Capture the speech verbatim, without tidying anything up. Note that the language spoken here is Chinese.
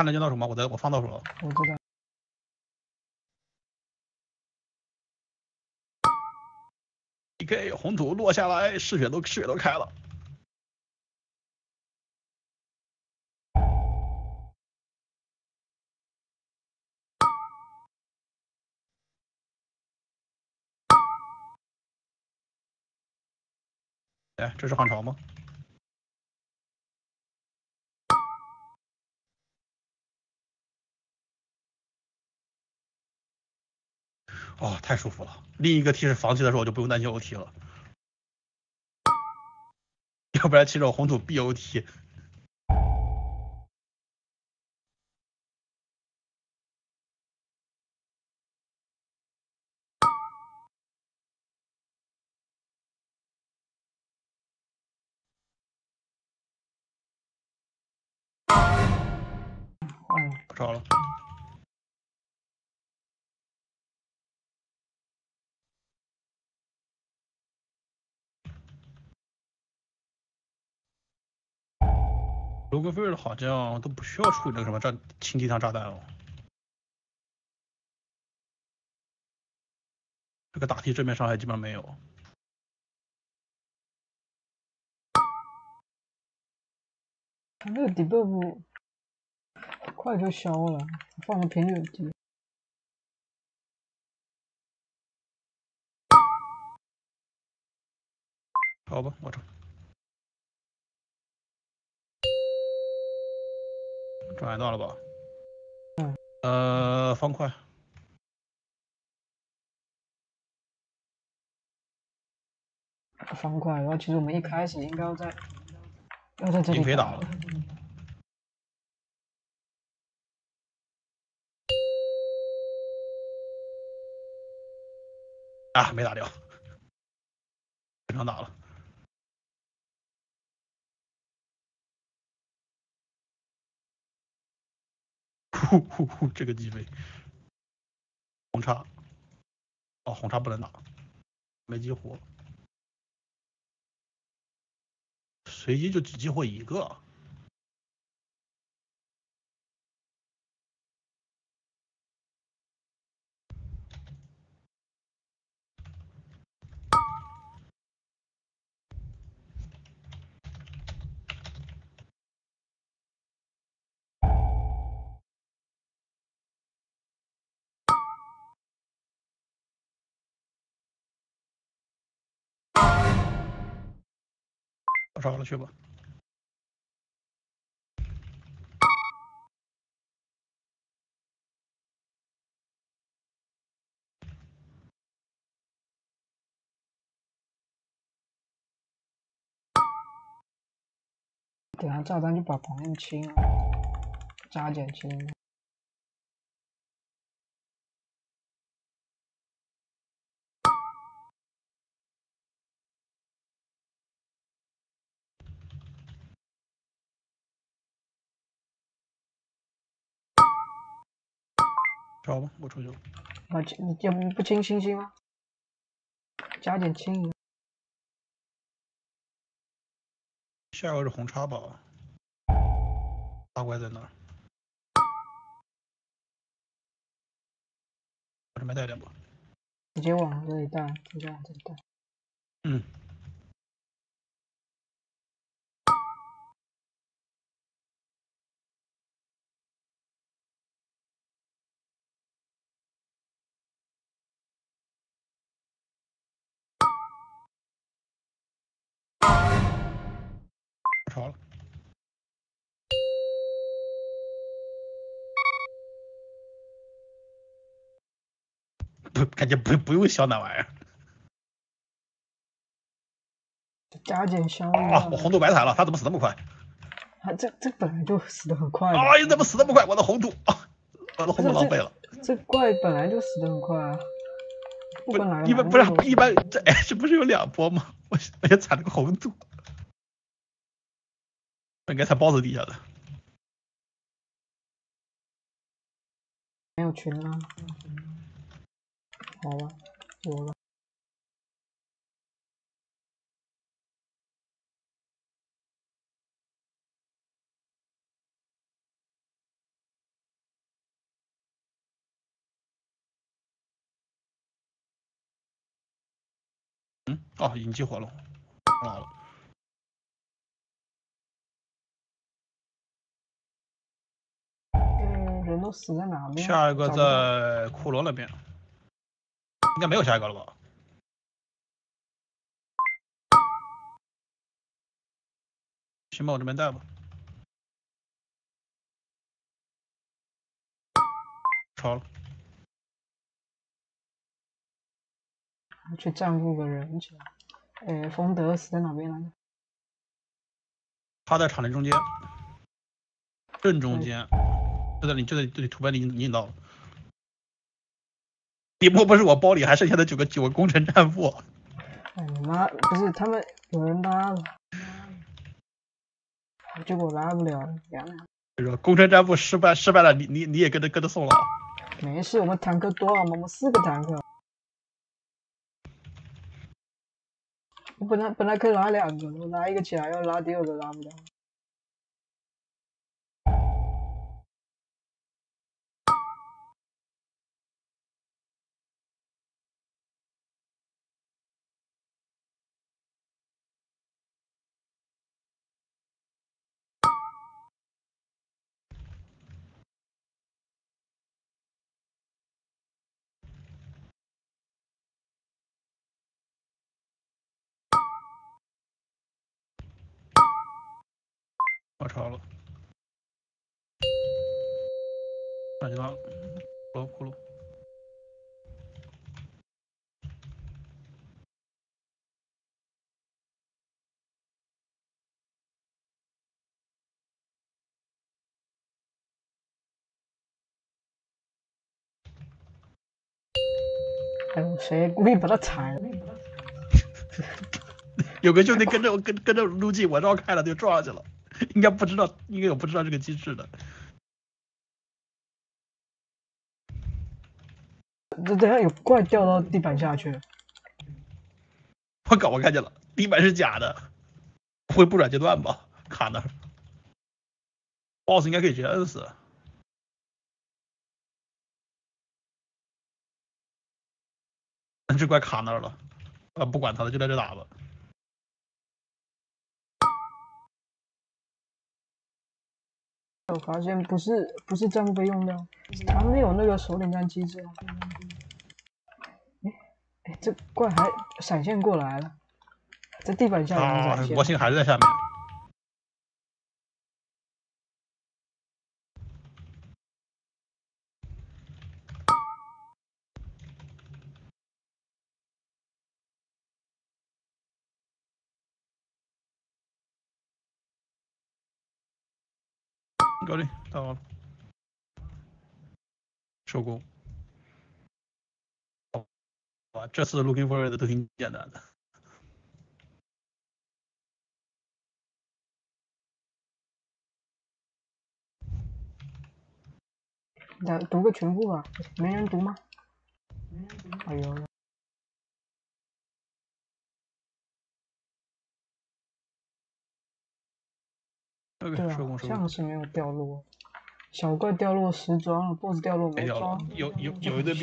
看得见到手吗？我在我放到手了。 我知道。 D K 红土落下来，嗜血都嗜血都开了。哎，这是汉朝吗？哦，太舒服了。另一个 T 是防气的时候，我就不用担心 O T 了，要不然其实我红土必 O T。 嗯， 不着了。罗格菲尔好像都不需要处理那个什么炸氢地上炸弹哦。这个大 T 正面伤害基本上没有。 他这个 debuff 快就消了，放的频率低。 好吧，我这转移到了吧？ 嗯。 呃，方块。 方块，然后其实我们一开始应该要在要在这里打也可以打了。啊，没打掉，正常打了。呼呼呼，这个击飞。红叉。哦，红叉不能打，没激活。随机就只激活一个。烧了去吧。 等下炸弹就把旁边清了，加减清。 烧吧，我出去了。 啊，你要不不清星星吗？加点清一下。 下一个是红叉吧？大怪在哪儿？我这边带点吧。 直接往这里带，直接往这里带。 嗯。烧了。不，感觉不不用消那玩意儿。 加减消啊！我红土白踩了，他怎么死那么快？ 啊，这这本来就死的很快。 啊！你怎么死那么快？我的红土啊！我的红土浪费了。 这怪本来就死的很快啊。不分来一般不是一般这 H 不是有两波吗？我我也踩了个红土，应该踩 boss 底下的。 没有群啊。好吧，有了。 嗯，哦，已经激活了，老了。 嗯，人都死在哪边？ 下一个找不到在骷髅那边，应该没有下一个了吧？先把我这边带吧。超了， 去占卜个人去。呃，冯德死在哪边来着？ 他在场地中间，正中间，就在你就在这里图片里引引导。底部不是我包里还剩下的九个九个工程战俘。 哎你妈，不是他们有人拉了，结果拉不了，凉凉。 就是说工程战俘失败失败了，你你你也跟着跟着送了。 没事，我们坦克多了嘛，我们四个坦克。我本来本来可以拉两个，我拉一个起来，要拉第二个拉不了。 我超了，感觉到了，骷髅骷髅。 哎呦，谁故意把他踩了？ 有个兄弟跟着我跟跟着路径，我绕开了就撞上去了，应该不知道，应该有不知道这个机制的。 这等下有怪掉到地板下去。 我搞我看见了，地板是假的，不会不转阶段吧？卡那儿 ，boss 应该可以直接摁死。这怪卡那儿了，啊，不管他了，就在这打吧。 我发现不是不是战备用料，他们有那个手领战机制啊。哎哎，这怪还闪现过来了，在地板下也能啊， 闪现。 魔星还是在下面。搞定，到了，收工。哇，这次 looking for 的都挺简单的。 来读个全部吧，没人读吗？哎呦，对啊，好像是没有掉落，小怪掉落十装了 ，boss 掉落没装。 有有有有一堆。